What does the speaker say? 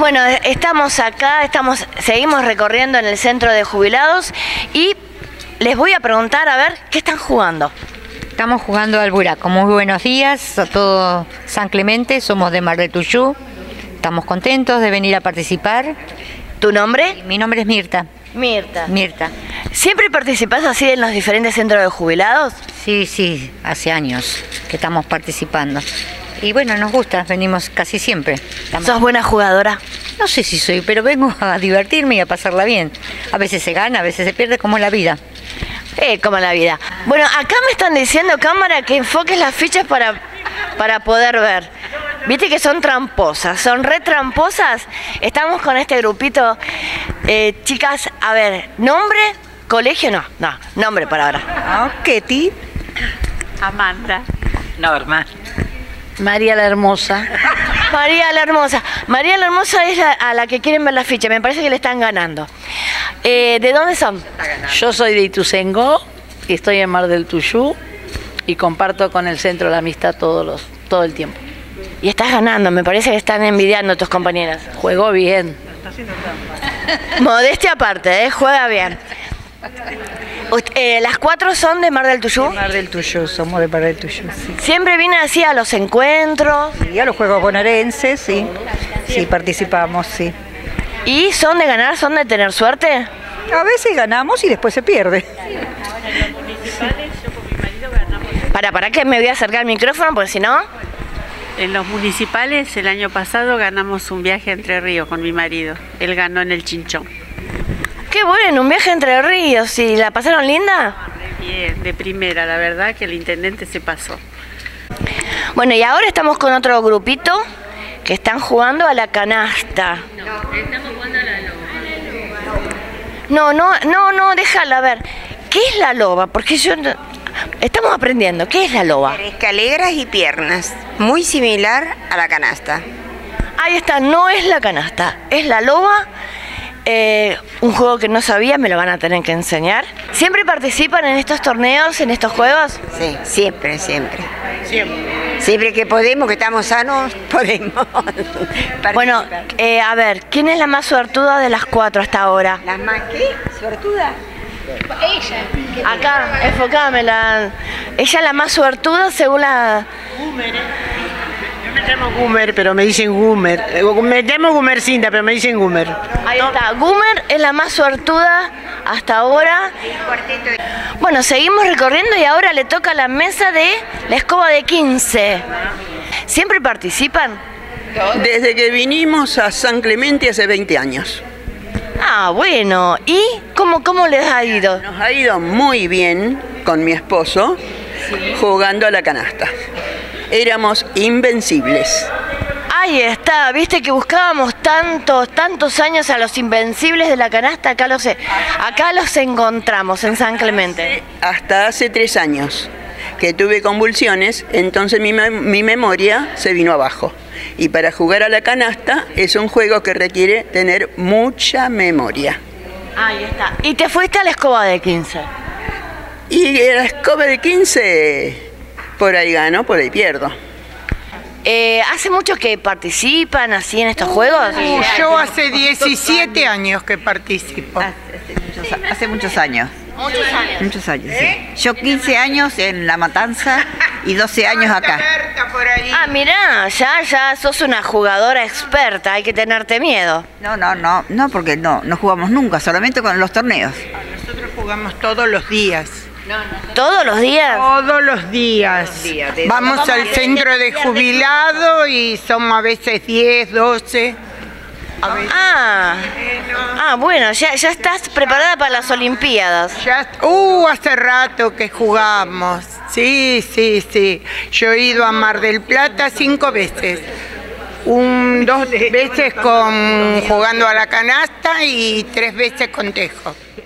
Bueno, estamos acá, seguimos recorriendo en el centro de jubilados y les voy a preguntar a ver qué están jugando. Estamos jugando al buraco. Muy buenos días a todo San Clemente, somos de Mar del Tuyú. Estamos contentos de venir a participar. ¿Tu nombre? Mi nombre es Mirta. Mirta. Mirta. ¿Siempre participás así en los diferentes centros de jubilados? Sí, hace años que estamos participando. Y bueno, nos gusta, venimos casi siempre. ¿Sos buena jugadora? No sé si soy, pero vengo a divertirme y a pasarla bien. A veces se gana, a veces se pierde, como la vida. Como la vida. Bueno, acá me están diciendo, cámara, que enfoques las fichas para poder ver. Viste que son tramposas, son re tramposas. Estamos con este grupito. Chicas, a ver, ¿nombre? ¿Colegio? No, nombre para ahora. Ketty. Amanda. Norma. María la Hermosa. María la Hermosa. María la Hermosa es a la que quieren ver la ficha. Me parece que le están ganando. ¿De dónde son? Yo soy de Ituzaingó y estoy en Mar del Tuyú y comparto con el Centro de la Amistad todo el tiempo. Y estás ganando, me parece que están envidiando a tus compañeras. Juego bien. Modestia aparte, juega bien. ¿Las cuatro son de Mar del Tuyú? De Mar del Tuyú, somos de Mar del Tuyú, sí. ¿Siempre vienen así a los encuentros? Y a los juegos bonaerenses, sí. Sí, participamos, sí. ¿Y son de ganar, son de tener suerte? A veces ganamos y después se pierde. Para que me voy a acercar al micrófono, porque si no... En los municipales el año pasado ganamos un viaje a Entre Ríos con mi marido. Él ganó en el Chinchón. Qué bueno, un viaje a Entre Ríos. ¿Y la pasaron linda? Bien, de primera, la verdad que el intendente se pasó. Bueno, y ahora estamos con otro grupito que están jugando a la canasta. No, estamos jugando a la loba. No, déjala ver. ¿Qué es la loba? Porque estamos aprendiendo. ¿Qué es la loba? Escaleras y piernas, muy similar a la canasta. Ahí está, no es la canasta, es la loba. Un juego que no sabía, me lo van a tener que enseñar. ¿Siempre participan en estos torneos, en estos juegos? Sí, siempre. Siempre que podemos, que estamos sanos, podemos. Bueno, a ver, ¿quién es la más suertuda de las cuatro hasta ahora? ¿Las más qué? ¿Suertuda? Ella. Acá, enfocámela. Ella es la más suertuda según la... Yo me llamo Gumer, pero me dicen Gumer. Me llamo Gumercinda, pero me dicen Gumer. Ahí está, Gumer es la más suertuda hasta ahora. Bueno, seguimos recorriendo y ahora le toca la mesa de la escoba de 15. ¿Siempre participan? Desde que vinimos a San Clemente hace 20 años. Ah, bueno. ¿Y cómo les ha ido? Nos ha ido muy bien con mi esposo, jugando a la canasta. Éramos invencibles. Ahí está, viste que buscábamos tantos años a los invencibles de la canasta, acá los encontramos en San Clemente. Hasta hace 3 años que tuve convulsiones, entonces mi memoria se vino abajo. Y para jugar a la canasta es un juego que requiere tener mucha memoria. Ahí está. ¿Y te fuiste a la escoba de 15? Y la escoba de 15, por ahí gano, por ahí pierdo. ¿Hace mucho que participan así en estos juegos? Yo hace 17 años que participo. Hace muchos años. Muchos años, sí. Yo 15 años en La Matanza y 12 años acá. Ah, mirá, ya sos una jugadora experta, hay que tenerte miedo. No, porque no jugamos nunca, solamente con los torneos. Nosotros jugamos todos los días. ¿Todos los días? Todos los días. Vamos al centro de jubilado y somos a veces 10, 12. Bueno, ya estás preparada para las Olimpiadas. Hace rato que jugamos. Sí. Yo he ido a Mar del Plata 5 veces. 2 veces jugando a la canasta y 3 veces con tejo.